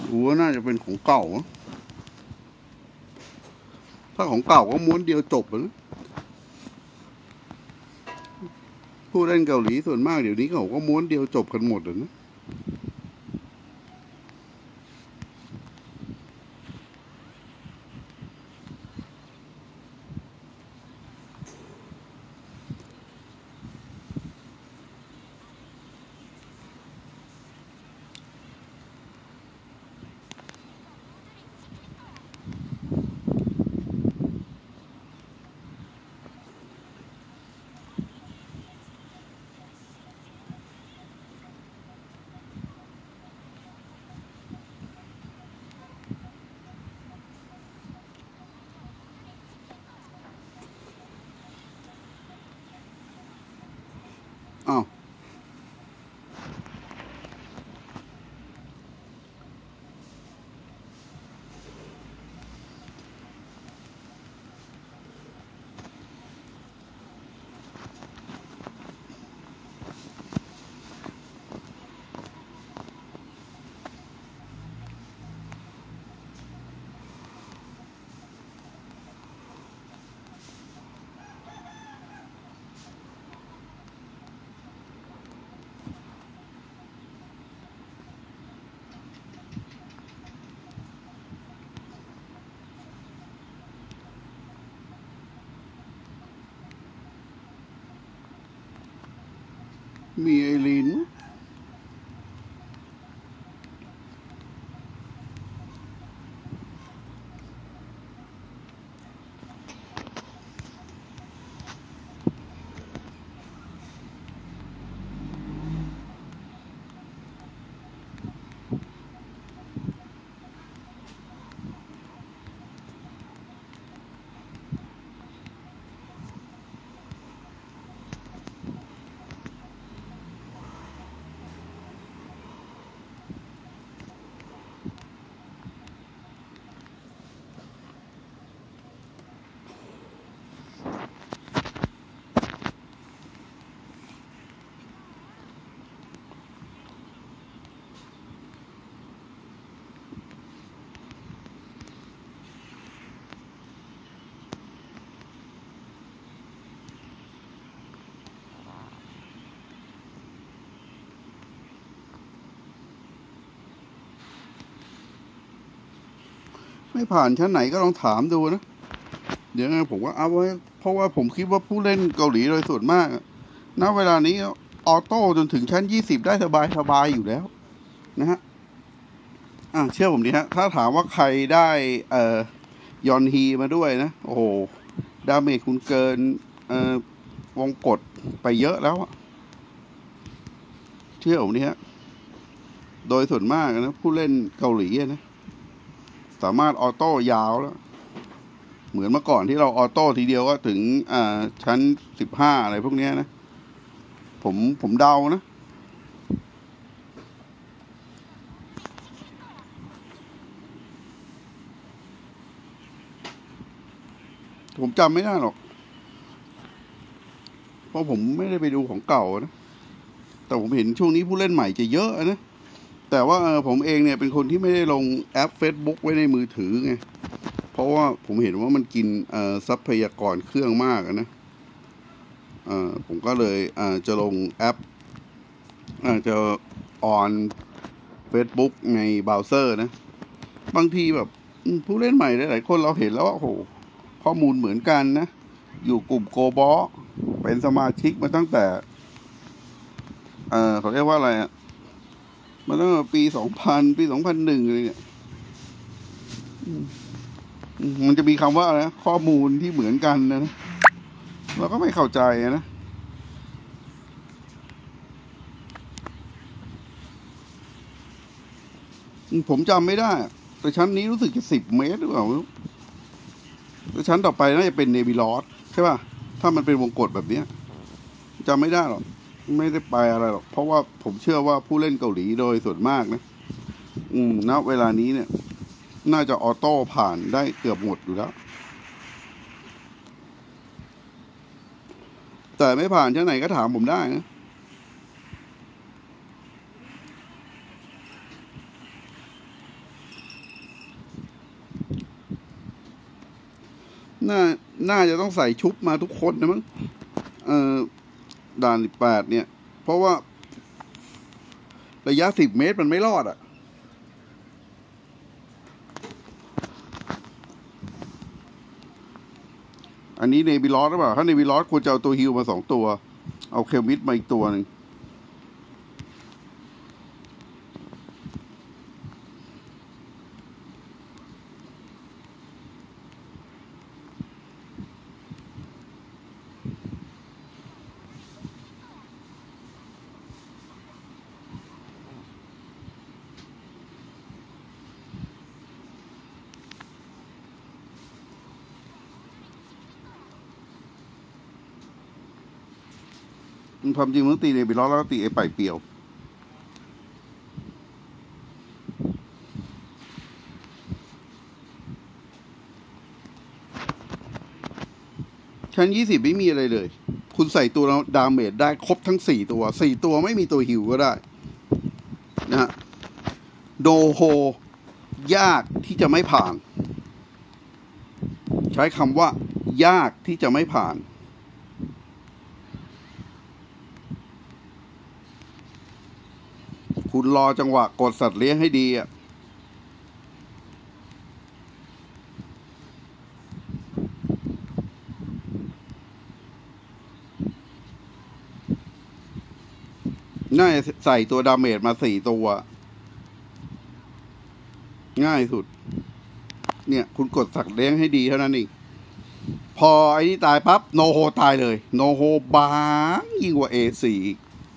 ดูว่าน่าจะเป็นของเก่าถ้าของเก่าก็ม้วนเดียวจบนะผู้เล่นเกาหลีส่วนมากเดี๋ยวนี้เขาก็ม้วนเดียวจบกันหมดนะอ้าวมีไอรีนไม่ผ่านชั้นไหนก็ลองถามดูนะเดี๋ยวผมว่าเอาไว้เพราะว่าผมคิดว่าผู้เล่นเกาหลีโดยส่วนมากณเวลานี้ออโต้จนถึงชั้น20ได้สบายอยู่แล้วนะฮะเชื่อผมดิฮะถ้าถามว่าใครได้ยอนฮีมาด้วยนะโอ้โหดาเมจคุณเกินวงกดไปเยอะแล้วเชื่อผมดิฮะโดยส่วนมากนะผู้เล่นเกาหลีนะสามารถออโต้ยาวแล้วเหมือนเมื่อก่อนที่เราออโต้ทีเดียวก็ถึงชั้น15อะไรพวกนี้นะผมเดานะผมจำไม่ได้หรอกเพราะผมไม่ได้ไปดูของเก่านะแต่ผมเห็นช่วงนี้ผู้เล่นใหม่จะเยอะนะแต่ว่าผมเองเนี่ยเป็นคนที่ไม่ได้ลงแอป Facebook ไว้ในมือถือไงเพราะว่าผมเห็นว่ามันกินทรัพยากรเครื่องมากนะผมก็เลยจะลงแอปจะออน Facebook ในเบราว์เซอร์นะบางทีแบบผู้เล่นใหม่หลายๆคนเราเห็นแล้วว่าโอ้โหข้อมูลเหมือนกันนะอยู่กลุ่มโกบอเป็นสมาชิกมาตั้งแต่เขาเรียกว่าอะไรมาตั้งแต่ปี2000ปี2001เลยเนี่ยมันจะมีคำว่าอะไรข้อมูลที่เหมือนกันนะเราก็ไม่เข้าใจนะผมจำไม่ได้แต่ชั้นนี้รู้สึกจะ10 เมตรหรือเปล่าแล้วชั้นต่อไปน่าจะเป็นเนบิลอสใช่ป่ะถ้ามันเป็นวงกฏแบบนี้จำไม่ได้หรอกไม่ได้ไปอะไรหรอกเพราะว่าผมเชื่อว่าผู้เล่นเกาหลีโดยส่วนมากนะณเวลานี้เนี่ยน่าจะออโต้ผ่านได้เกือบหมดอยู่แล้วแต่ไม่ผ่านชั้นไหนก็ถามผมได้นะน่าน่าจะต้องใส่ชุบมาทุกคนนะมั้งด่าน18เนี่ยเพราะว่าระยะ10 เมตรมันไม่รอดอ่ะอันนี้เนบิลอสหรือเปล่าถ้าเนบิลอสควรจะเอาตัวฮิลมา2 ตัวเอาเคลมิดมาอีกตัวหนึ่งความจริงมันตีเนบิลอสแล้วก็ตีไอ้ไปเปียวชั้น20ไม่มีอะไรเลยคุณใส่ตัวดาเมจได้ครบทั้ง4 ตัวไม่มีตัวฮิวก็ได้นะฮะโดโฮยากที่จะไม่ผ่านใช้คำว่ายากที่จะไม่ผ่านคุณรอจังหวะกดสัตว์เลี้ยงให้ดีอ่ะน่าจะใส่ตัวดาเมจมา4 ตัวง่ายสุดเนี่ยคุณกดสัตว์เลี้ยงให้ดีเท่านั้นเองพอไอ้นี่ตายปั๊บโนโฮตายเลยโนโฮบางยิ่งกว่า A4 อีก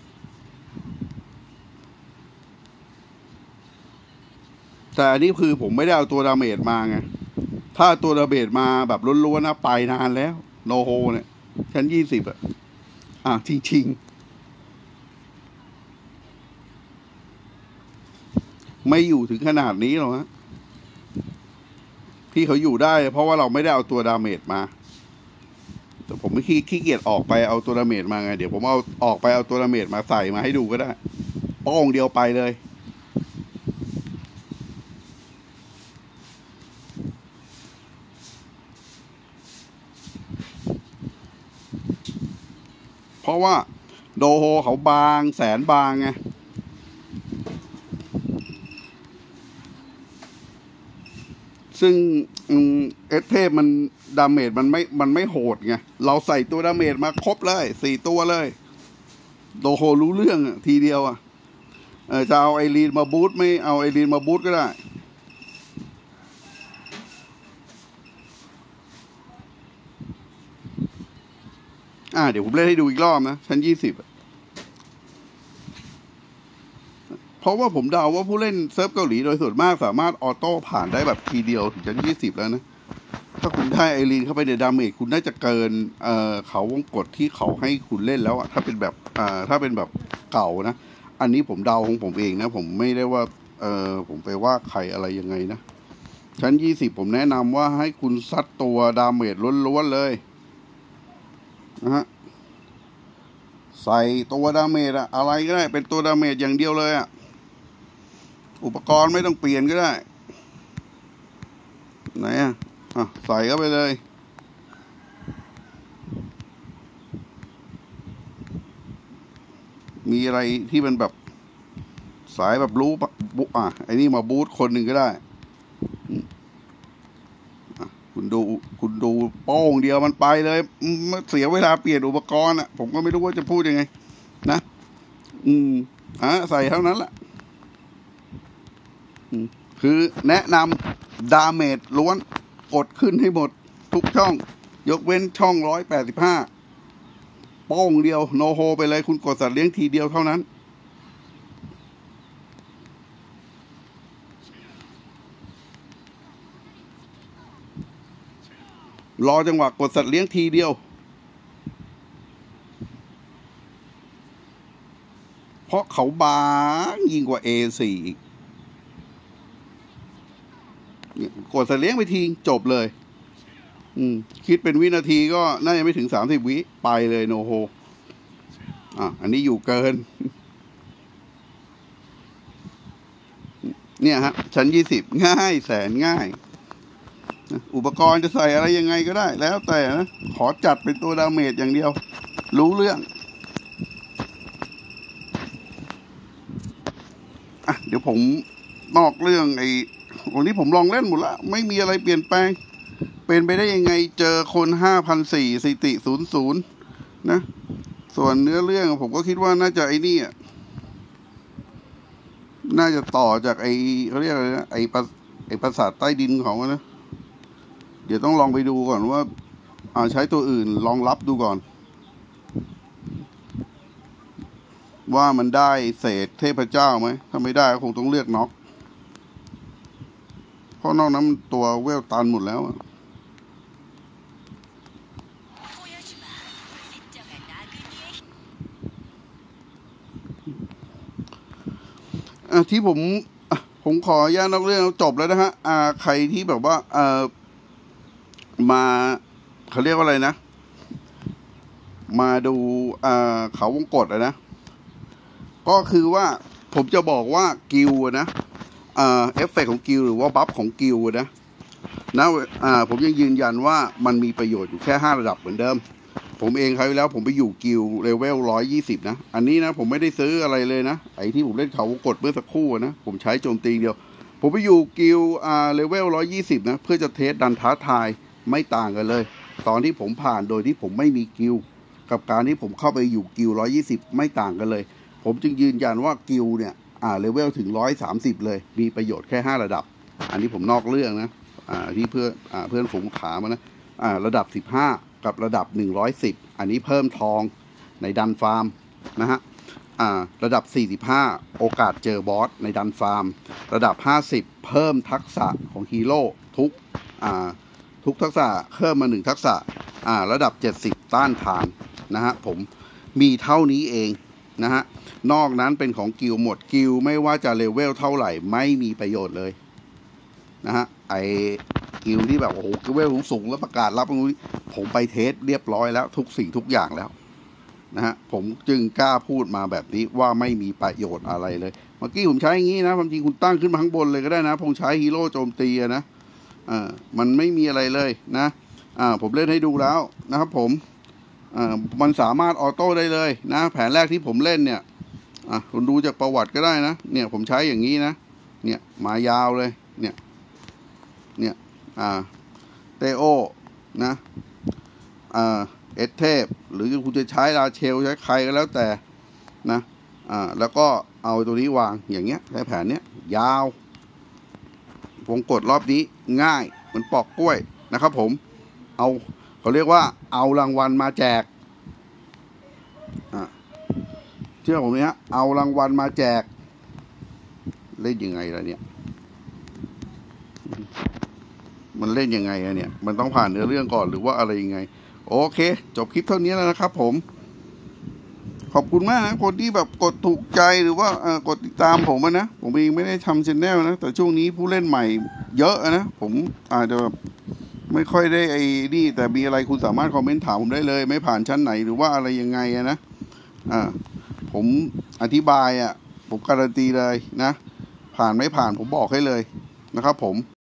แต่อันนี้คือผมไม่ได้เอาตัวดาเมจมาไงถ้าตัวดาเมจมาแบบล้วนๆนะไปนานแล้วโนโฮเนี่ยชั้น20จริงๆไม่อยู่ถึงขนาดนี้หรอกฮะที่เขาอยู่ได้เพราะว่าเราไม่ได้เอาตัวดาเมจมาแต่ผมไม่ขี้เกียจออกไปเอาตัวดาเมจมาไงเดี๋ยวผมเอาออกไปเอาตัวดาเมจมาใส่มาให้ดูก็ได้ป้องเดียวไปเลยเพราะว่าโดโฮเขาบางแสนบางไงซึ่งเอสเทพมันดาเมจมันไม่โหดไงเราใส่ตัวดาเมจมาครบเลย4 ตัวเลยโดโฮรู้เรื่องทีเดียวจะเอาไอรีนมาบูทไม่เอาไอรีนมาบูทก็ได้เดี๋ยวผมเล่นให้ดูอีกรอบนะชั้น20เพราะว่าผมเดาว่าผู้เล่นเซิร์ฟเกาหลีโดยส่วนมากสามารถออโต้ผ่านได้แบบทีเดียวถึงชั้น20แล้วนะถ้าคุณได้ไอรีนเข้าไปในดาเมจคุณน่าจะเกินเขาวงกฏที่เขาให้คุณเล่นแล้วถ้าเป็นแบบเก่านะอันนี้ผมเดาของผมเองนะผมไม่ได้ว่าผมไปว่าใครอะไรยังไงนะชั้น20ผมแนะนำว่าให้คุณซัดตัวดาเมจล้วนๆเลยนะฮะใส่ตัวดาเมจอะไรก็ได้เป็นตัวดาเมจอย่างเดียวเลยอุปกรณ์ไม่ต้องเปลี่ยนก็ได้ไหนใส่เข้าไปเลยมีอะไรที่มันแบบสายแบบรู้ไอ้นี่มาบูทคนหนึ่งก็ได้คุณดูโป้งเดียวมันไปเลยเสียเวลาเปลี่ยนอุปกรณ์ผมก็ไม่รู้ว่าจะพูดยังไงนะใส่เท่านั้นแหละคือแนะนำดาเมจล้วนกดขึ้นให้หมดทุกช่องยกเว้นช่อง185โป้งเดียวโนโฮไปเลยคุณกดสัตว์เลี้ยงทีเดียวเท่านั้นรอจังหวะกดสัตว์เลี้ยงทีเดียวเพราะเขาบางยิ่งกว่า A4 อีกกดสัตว์เลี้ยงไปทีจบเลยคิดเป็นวินาทีก็น่าจะไม่ถึง30 วิไปเลยโนโฮอันนี้อยู่เกินเนี่ยฮะชั้น20ง่ายแสนง่ายอุปกรณ์จะใส่อะไรยังไงก็ได้แล้วแต่นะขอจัดเป็นตัวดาเมจอย่างเดียวรู้เรื่องเดี๋ยวผมนอกเรื่องวันนี้ผมลองเล่นหมดละไม่มีอะไรเปลี่ยนแปลงเป็นไปได้ยังไงเจอคน5,400สถิติ00นะส่วนเนื้อเรื่องผมก็คิดว่าน่าจะนี่น่าจะต่อจากเขาเรียกอะไรนะปราสาทใต้ดินของนะเดี๋ยวต้องลองไปดูก่อนว่าใช้ตัวอื่นลองรับดูก่อนว่ามันได้เศษเทพเจ้าไหมถ้าไม่ได้ก็คงต้องเลือกน็อกเพราะนอกนั้นตัวเวลตันหมดแล้วที่ผมขออนุญาตนอกเรื่องจบแล้วนะฮะใครที่แบบว่ามาเขาเรียกว่าอะไรนะมาดูเขาวงกฏนะก็คือว่าผมจะบอกว่ากิลนะเอฟเฟกต์ของกิลหรือว่าบัฟของกิลนะผมยังยืนยันว่ามันมีประโยชน์อยู่แค่5ระดับเหมือนเดิมผมเองคราวที่แล้วผมไปอยู่กิลเลเวล120นะอันนี้นะผมไม่ได้ซื้ออะไรเลยนะที่ผมเล่นเขาวงกฏเมื่อสักครู่นะผมใช้โจมตีเดียวผมไปอยู่กิลเลเวล120นะเพื่อจะเทสดันท้าทายไม่ต่างกันเลยตอนที่ผมผ่านโดยที่ผมไม่มีกิลกับการที่ผมเข้าไปอยู่กิล120ไม่ต่างกันเลยผมจึงยืนยันว่ากิลเนี่ยเลเวลถึง130เลยมีประโยชน์แค่5ระดับอันนี้ผมนอกเรื่องนะที่เพื่อนฝูงถามนะระดับ15กับระดับ110อันนี้เพิ่มทองในดันฟาร์มนะฮะระดับ45โอกาสเจอบอสในดันฟาร์มระดับ50เพิ่มทักษะของฮีโร่ทุกทักษะเพิ่มมา1ทักษะระดับ70ต้านทานนะฮะผมมีเท่านี้เองนะฮะนอกนั้นเป็นของกิลหมดกิลไม่ว่าจะเลเวลเท่าไหร่ไม่มีประโยชน์เลยนะฮะกิลที่แบบโอ้โหเลเวลสูงแล้วประกาศรับผมไปเทสเรียบร้อยแล้วทุกสิ่งทุกอย่างแล้วนะฮะผมจึงกล้าพูดมาแบบนี้ว่าไม่มีประโยชน์อะไรเลยเมื่อกี้ผมใช้อย่างนี้นะความจริงคุณตั้งขึ้นมาข้างบนเลยก็ได้นะผมใช้ฮีโร่โจมตีนะมันไม่มีอะไรเลยนะผมเล่นให้ดูแล้วนะครับผมมันสามารถออโต้ได้เลยนะแผนแรกที่ผมเล่นเนี่ยคุณดูจากประวัติก็ได้นะเนี่ยผมใช้อย่างนี้นะเนี่ยมายาวเลยเนี่ยเตโอนะเอสเทพหรือคุณจะใช้ราเชลใช้ใครก็แล้วแต่นะแล้วก็เอาตัวนี้วางอย่างเงี้ยใช้แผนเนี้ยยาววงกดรอบนี้ง่ายเหมือนปอกกล้วยนะครับผมเขาเรียกว่าเอารางวัลมาแจกเชื่อผมเนี่ยเอารางวัลมาแจกเล่นยังไงล่ะเนี่ยมันเล่นยังไงเนี่ยมันต้องผ่านเนื้อเรื่องก่อนหรือว่าอะไรยังไงโอเคจบคลิปเท่านี้แล้วนะครับผมขอบคุณมากนะคนที่แบบกดถูกใจหรือว่ากดติดตามผมนะผมเองไม่ได้ทำชแนลนะแต่ช่วงนี้ผู้เล่นใหม่เยอะนะผมอาจจะไม่ค่อยได้นี่แต่มีอะไรคุณสามารถคอมเมนต์ถามผมได้เลยไม่ผ่านชั้นไหนหรือว่าอะไรยังไงนะผมอธิบายผมการันตีเลยนะผ่านไม่ผ่านผมบอกให้เลยนะครับผม